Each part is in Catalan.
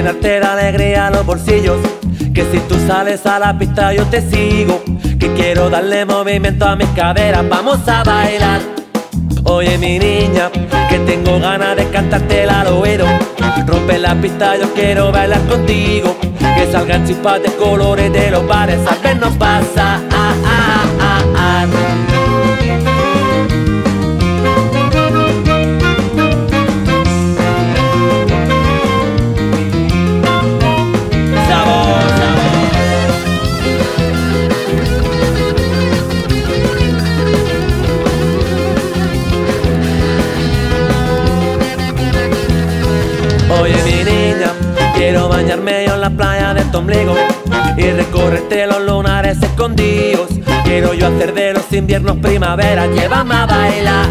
llenarte de alegría los bolsillos, que si tú sales a la pista yo te sigo, que quiero darle movimiento a mis caderas, vamos a bailar. Oye mi niña, que tengo ganas de cantarte al oído, rompe la pista, yo quiero bailar contigo, que salgan chispas de colores de los bares, a ver nos pasa. Oye mi niña, quiero bañarme yo en la playa de tu ombligo y recorrerte los lunares escondidos. Quiero yo hacer de los inviernos primavera, llévame a bailar.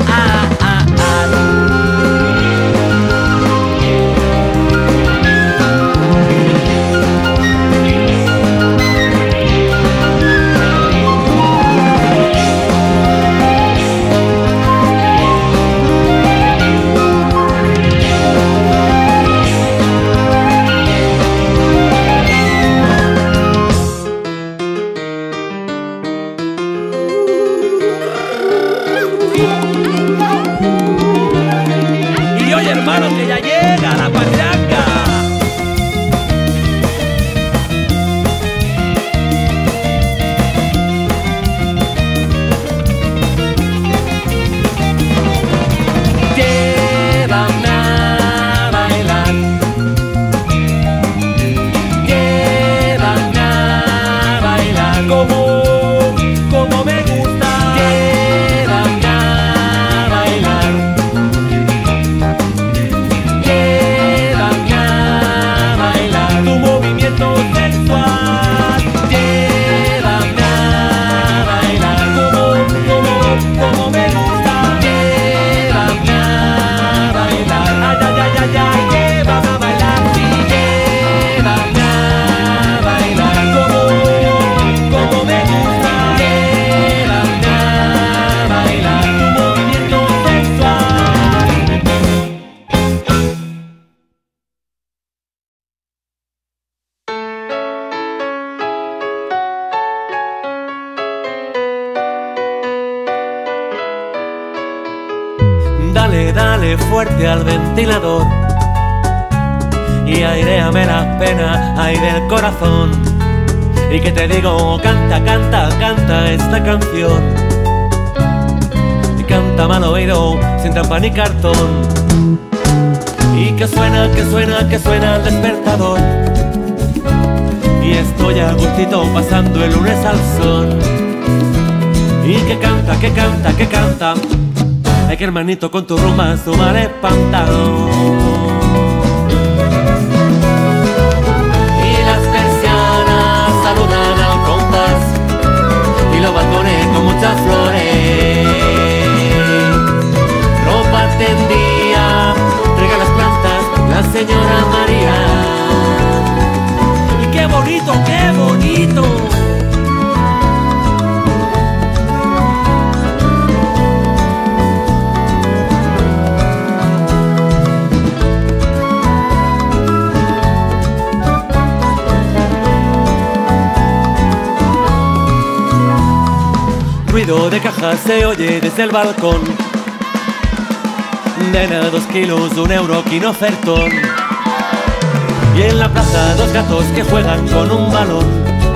Hermano, que ya llega la pachanga. Llévame a bailar, llévame a bailar como me gusta. Llévame a bailar, dale, dale fuerte al ventilador y airéame las penas, aire el corazón. Y que te digo, canta, canta, canta esta canción. Y canta mal oído, sin trampa ni cartón. Y que suena, que suena, que suena el despertador. Y estoy a gustito pasando el lunes al sol. Y que canta, que canta, que canta. Ay, que hermanito, con tu rumba suma de espantado. Y las persianas saludan al compás y los balcones con muchas flores. Ropa tendida, rega las plantas la señora María. Y qué bonito, qué bonito. Ruido de cajas se oye desde el balcón. Nena, 2 kilos, 1 euro, aquí no ofertón. Y en la plaza 2 gatos que juegan con un balón.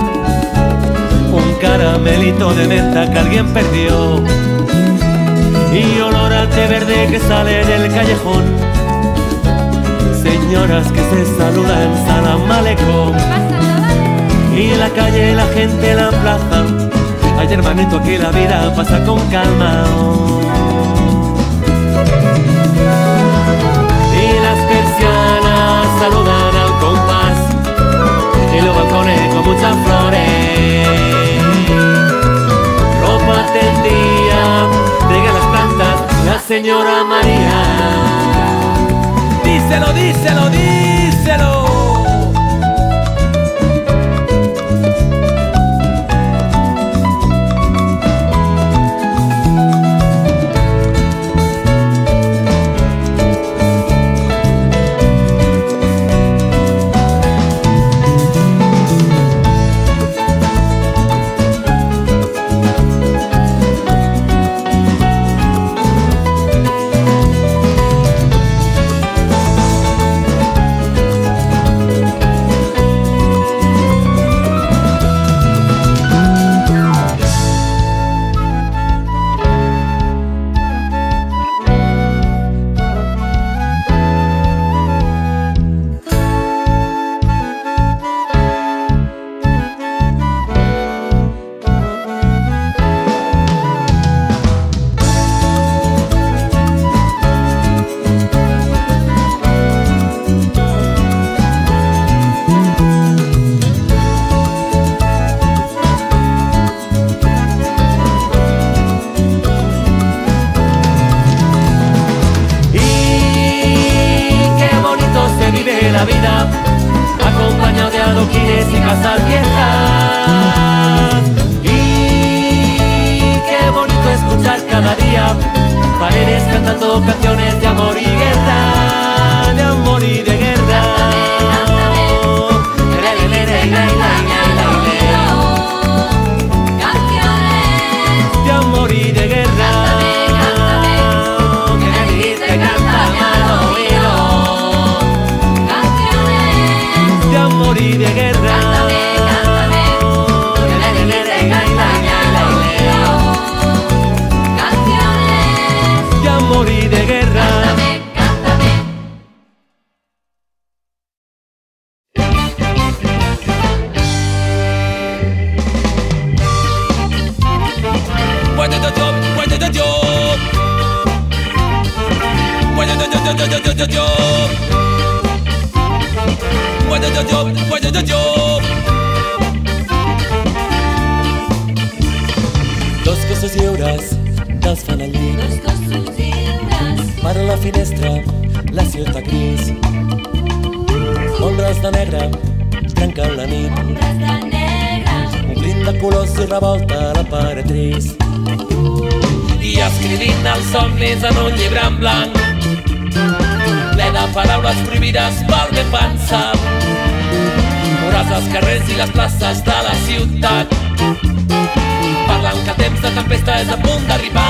Un caramelito de menta que alguien perdió. Y olor a té verde que sale del callejón. Señoras que se saludan, salam aleikum. Y la calle, la gente, la plaza. Ay, hermanito, aquí la vida pasa con calma. Y las persianas saludan al compás y los balcones con muchas flores. Ropa tendida, riega las plantas la señora María. Díselo, díselo, díselo. cantando canciones de amor y guerra, de amor y de guerra. De amor y de guerra. Que me dijiste cántame al oído. De amor y de guerra. De amor y de guerra. Dos cossos lliures que els fan al llit, per a la finestra la ciutat gris, ombres de negre trenquen la nit, omplint de colors i revolta la paret gris. I escrivint els somnis en un llibre en blanc, ple de paraules prohibides pel ben pensar, veuràs els carrers i les places de la ciutat, parlant que el temps de tempesta és a punt d'arribar.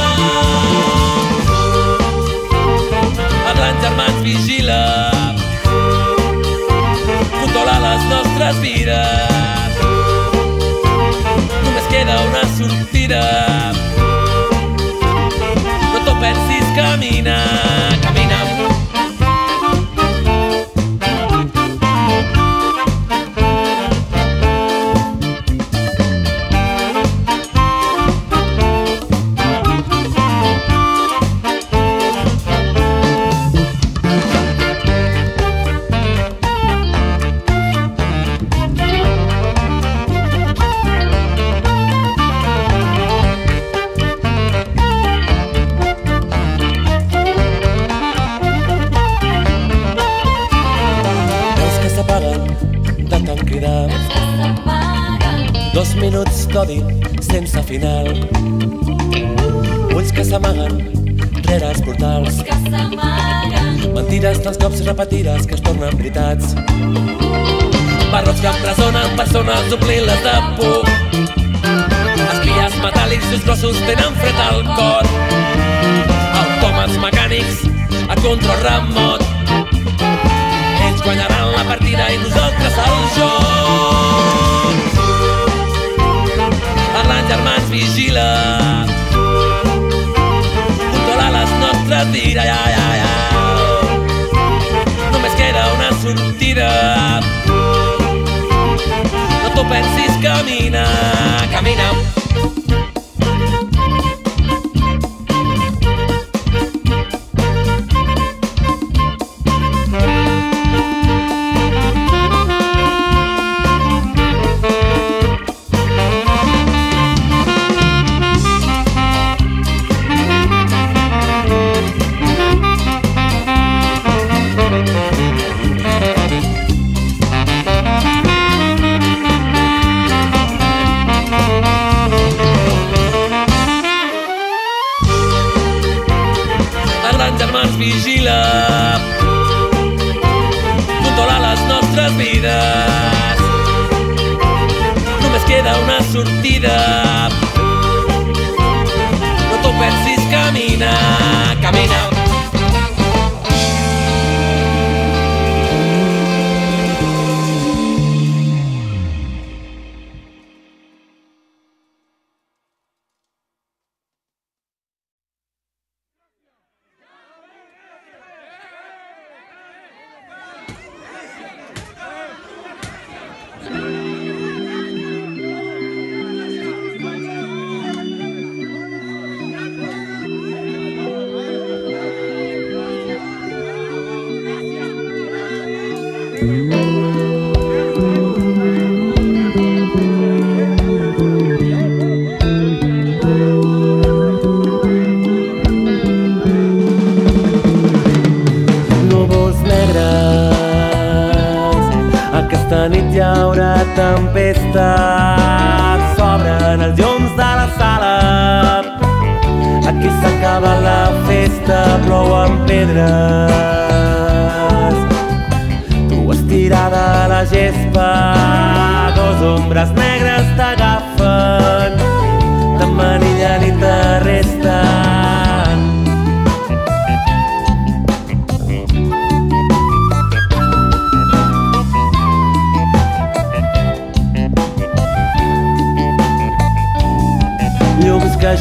Els grans germans vigila, controla les nostres vides, només queda una sortida. No t'ho pensis, camina, camina. Dos minuts d'odi sense final, ulls que s'amaguen rere els portals, mentides tants cops repetides que es tornen veritats, barrots que empresonen persones omplint-les de por, espies metàl·lics i grossos tenen fred al cor, autòmats mecànics a control remot, ells guanyaran la partida i nosaltres el joc. Els grans germans vigila, controla les nostres vides, només queda una sortida. No t'ho pensis, camina, camina. Vigila, controla les nostres vides, només queda una sortida. No t'ho pensis, camina, camina. tempestat s'obren els llums de la sala. Aquí s'acaba s'acaba la festa, plouen pedres. Tu estirada a la gespa, dos ombres negres t'agafen, t'emmanillen i t'arresten. Llums que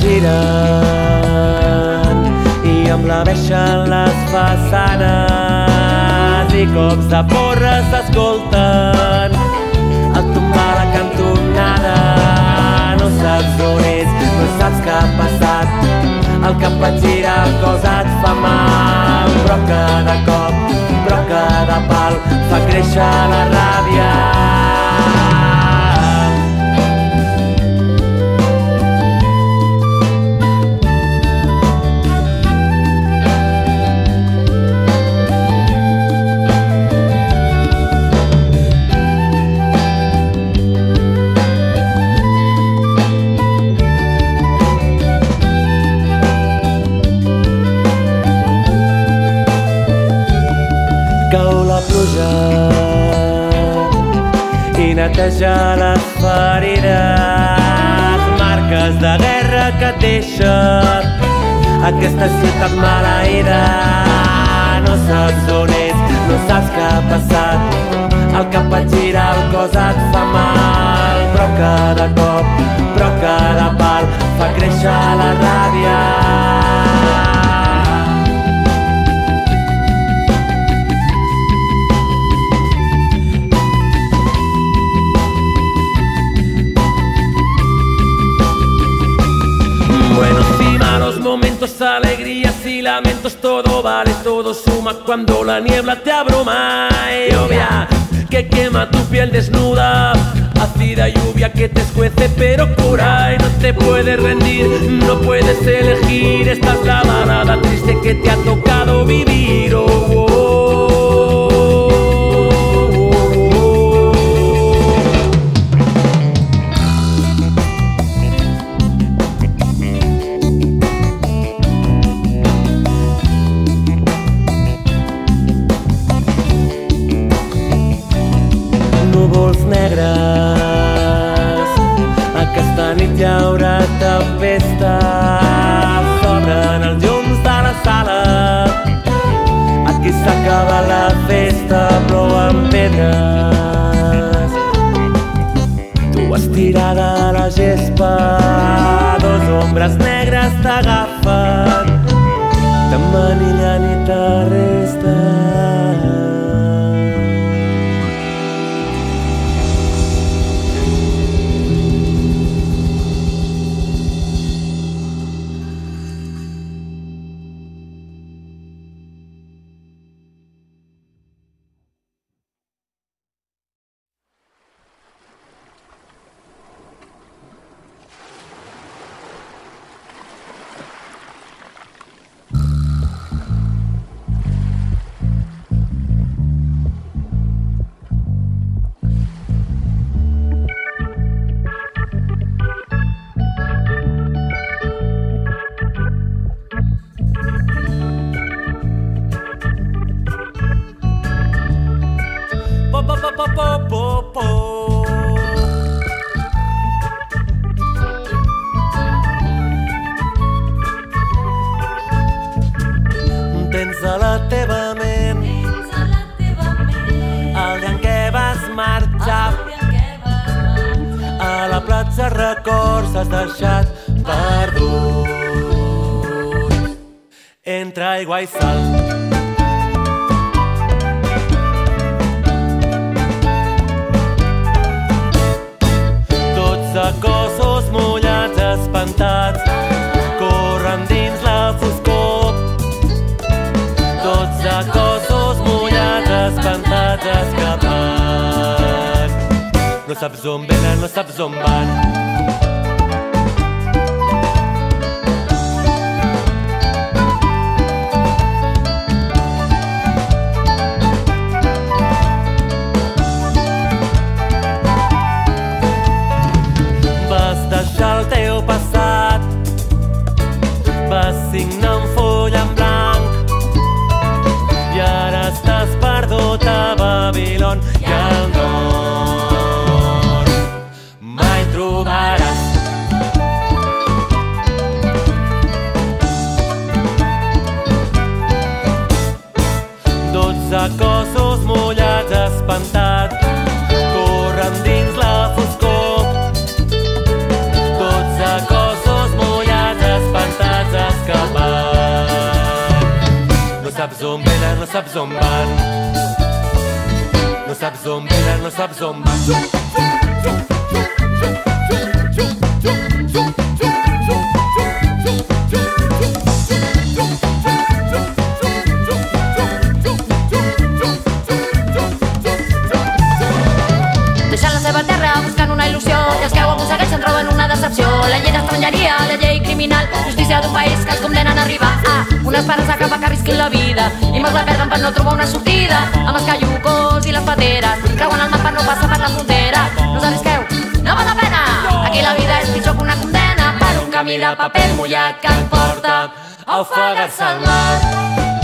giren i emblaveixen les façanes i cops de porra s'escolten al tombar la cantonada. No saps on ets, no saps què ha passat, el cap et gira, el cos et fa mal, però cada cop, però cada pal fa créixer la ràbia. Cau la pluja i neteja les ferides, marques de guerra que et deixa aquesta ciutat maleïda. No saps on ets, no saps què ha passat, el cap et gira, el cos et fa mal, però cada cop, però cada pal fa créixer la ràbia. Buenos y malos momentos, alegrías y lamentos, todo vale, todo suma cuando la niebla te abruma. Lluvia que quema tu piel desnuda, ácida lluvia que te escuece pero cura y no te puedes rendir, no puedes elegir. Esta es la balada triste que te ha tocado vivir. Oh, oh, oh. Núvols negres, aquesta nit hi haurà tempesta, s'obren els llums de la sala, aquí s'acaba la festa, plouen pedres. Tu estirada a la gespa, dos ombres negres t'agafen, t'emmanillen i t'arresten. Tens a la teva ment el dia en què vas marxar, a la platja records has deixat perdut entre aigua i sal. Tots a cossos mullats espantats corren dins la foscor. Tots a cossos mullats espantats escapant. No saps on venen, no saps on van. Vas deixar el teu passat, vas signar del nord mai trobaràs. 12 cossos mullats espantats corren dins la foscor. 12 cossos mullats espantats escapant. No saps on venen, no saps on van. No saps on venen, no saps on van. Deixant la seva terra buscant una il·lusió i els que ho aconsegueixen troben una decepció. La llei d'estrangeria, la llei criminal, justícia d'un país que els condenen a arribar a unes pares a acabar que arrisquin la vida i molts la perden per no trobar una sortida. Amb els caiucos i les pateres creuen el mar per no passar per la frontera. No us arrisqueu, no val la pena. Aquí la vida és pitjor que una condena per un camí de paper mullat que et porta a ofegar-se al mar.